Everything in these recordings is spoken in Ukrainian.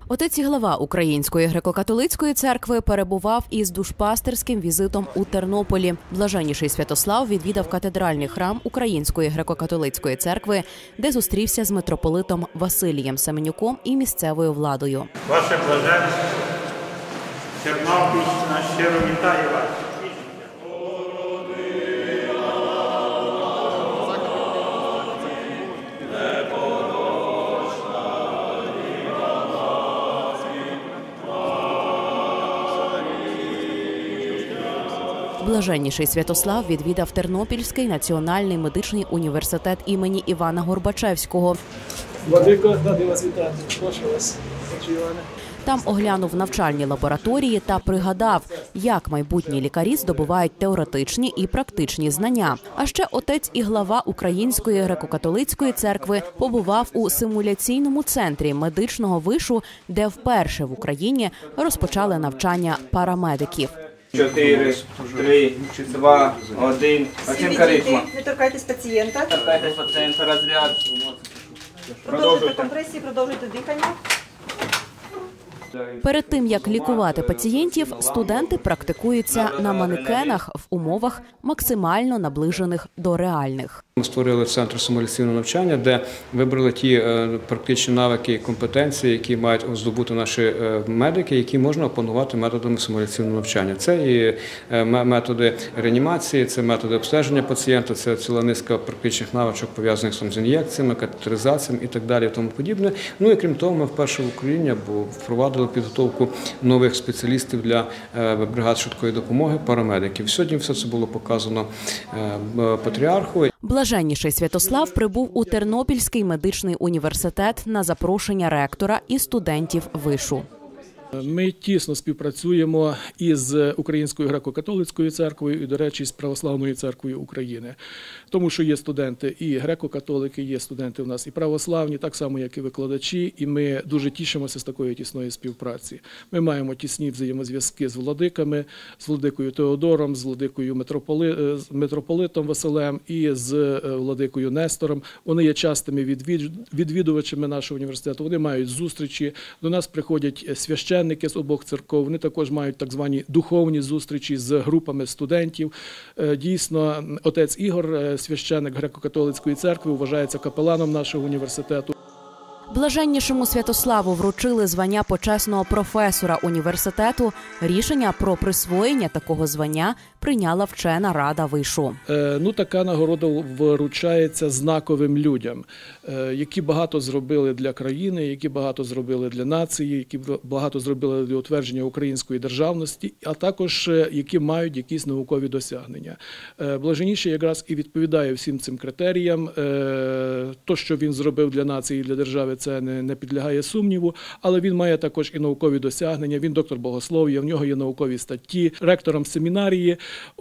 Отець і глава Української греко-католицької церкви перебував із душпастерським візитом у Тернополі. Блаженніший Святослав відвідав катедральний храм Української греко-католицької церкви, де зустрівся з митрополитом Василієм Семенюком і місцевою владою. Ваше блаженство, Тернопільщина щиро вітає вас. Блаженніший Святослав відвідав Тернопільський національний медичний університет імені Івана Горбачевського. Владико, радий вас вітати. Прошу вас, отче Іване. Там оглянув навчальні лабораторії та пригадав, як майбутні лікарі здобувають теоретичні і практичні знання. А ще отець і глава Української греко-католицької церкви побував у симуляційному центрі медичного вишу, де вперше в Україні розпочали навчання парамедиків. 4, 3, 2, 1. Оцінка ритму. Не торкайтесь пацієнта. Торкайтесь пацієнта, розряд. Продовжуйте компресії, продовжуйте дихання. Перед тим, як лікувати пацієнтів, студенти практикуються на манекенах в умовах максимально наближених до реальних. Ми створили центр симуляційного навчання, де вибрали ті практичні навики і компетенції, які мають здобути наші медики, які можна опанувати методами симуляційного навчання. Це і методи реанімації, це методи обстеження пацієнта, це ціла низка практичних навичок, пов'язаних з ін'єкціями, катетеризаціями і так далі, і тому подібне. Ну і крім того, ми вперше в Україні впровадили підготовку нових спеціалістів для бригад швидкої допомоги, парамедиків. Сьогодні все це було показано патріарху. Блаженніший Святослав прибув у Тернопільський медичний університет на запрошення ректора і студентів вишу. Ми тісно співпрацюємо із Українською греко-католицькою церквою і, до речі, з Православною церквою України. Тому що є студенти і греко-католики, є студенти у нас і православні, так само, як і викладачі, і ми дуже тішимося з такої тісної співпраці. Ми маємо тісні взаємозв'язки з владиками, з владикою Теодором, з владикою митрополитом Василем і з владикою Нестором. Вони є частими відвідувачами нашого університету, вони мають зустрічі, до нас приходять священники з обох церков, вони також мають так звані духовні зустрічі з групами студентів. Дійсно, отець Ігор, священик греко-католицької церкви, вважається капеланом нашого університету. Блаженнішому Святославу вручили звання почесного професора університету. Рішення про присвоєння такого звання прийняла вчена рада вишу. Така нагорода вручається знаковим людям, які багато зробили для країни, які багато зробили для нації, які багато зробили для утвердження української державності, а також які мають якісь наукові досягнення. Блаженніший якраз і відповідає всім цим критеріям. То, що він зробив для нації і для держави, це не підлягає сумніву, але він має також і наукові досягнення, він доктор богослов'я, в нього є наукові статті, ректором семінарії.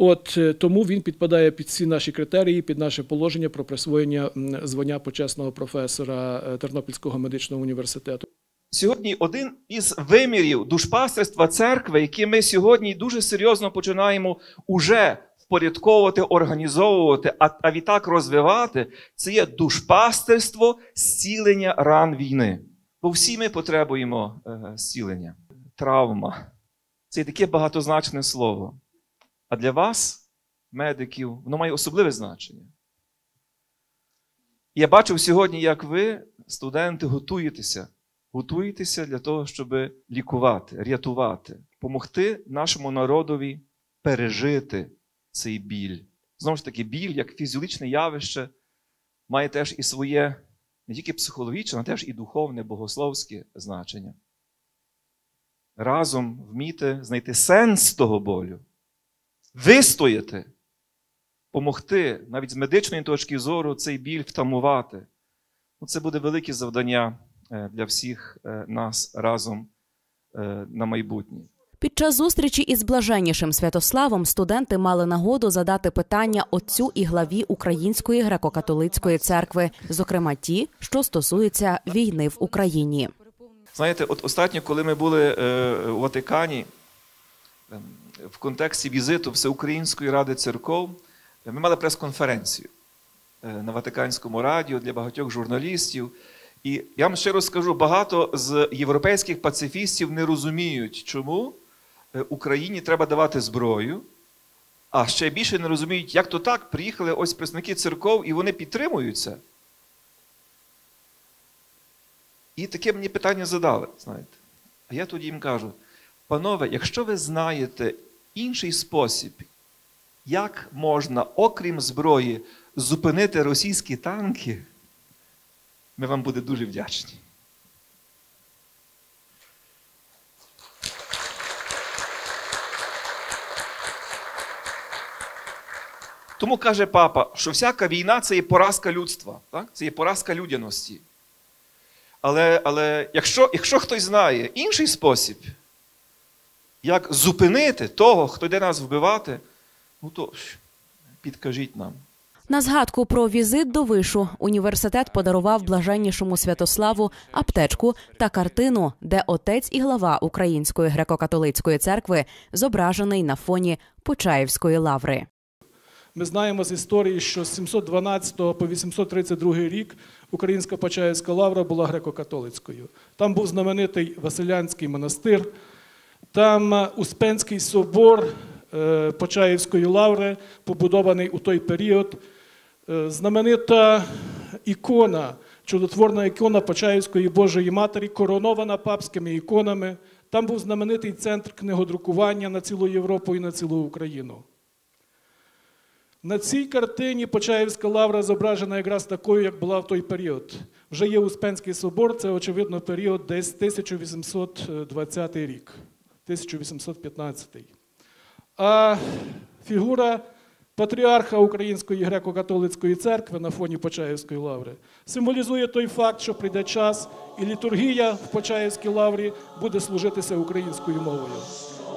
Тому він підпадає під всі наші критерії, під наше положення про присвоєння звання почесного професора Тернопільського медичного університету. Сьогодні один із вимірів душпастерства церкви, який ми сьогодні дуже серйозно починаємо уже впорядковувати, організовувати, а відтак розвивати, це є душпастерство зцілення ран війни. Бо всі ми потребуємо зцілення. Травма – це таке багатозначне слово. А для вас, медиків, воно має особливе значення. Я бачив сьогодні, як ви, студенти, готуєтеся для того, щоб лікувати, рятувати, допомогти нашому народові пережити цей біль. Знову ж таки, біль, як фізіологічне явище, має теж і своє не тільки психологічне, а теж і духовне, богословське значення. Разом вміти знайти сенс того болю, вистояти, помогти, навіть з медичної точки зору, цей біль втамувати. Це буде велике завдання для всіх нас разом на майбутнє. Під час зустрічі із Блаженнішим Святославом студенти мали нагоду задати питання отцю і главі Української греко-католицької церкви, зокрема ті, що стосуються війни в Україні. Знаєте, останнє, коли ми були у Ватикані, в контексті візиту Всеукраїнської ради церков, ми мали прес-конференцію на Ватиканському радіо для багатьох журналістів. І я вам щиро скажу, багато з європейських пацифістів не розуміють, чому Україні треба давати зброю, а ще більше не розуміють, як то так, приїхали ось представники церков, і вони підтримують це. І таке мені питання задали, знаєте. А я тоді їм кажу, панове, якщо ви знаєте інший спосіб, як можна, окрім зброї, зупинити російські танки, ми вам будемо дуже вдячні. Тому каже папа, що всяка війна – це є поразка людства, так? Це є поразка людяності. Але якщо хтось знає інший спосіб, як зупинити того, хто йде нас вбивати, ну то підкажіть нам. На згадку про візит до Вишу університет подарував блаженнішому Святославу аптечку та картину, де отець і глава Української греко-католицької церкви зображений на фоні Почаївської лаври. Ми знаємо з історії, що з 712 по 832 рік Українська Почаївська лавра була греко-католицькою. Там був знаменитий Василянський монастир, там Успенський собор Почаївської лаври, побудований у той період. Знаменита ікона, чудотворна ікона Почаївської Божої Матері, коронована папськими іконами. Там був знаменитий центр книгодрукування на цілу Європу і на цілу Україну. На цій картині Почаївська лавра зображена якраз такою, як була в той період. Вже є Успенський собор, це, очевидно, період десь 1820 рік, 1815. А фігура патріарха Української греко-католицької церкви на фоні Почаївської лаври символізує той факт, що прийде час, і літургія в Почаївській лаврі буде служитися українською мовою.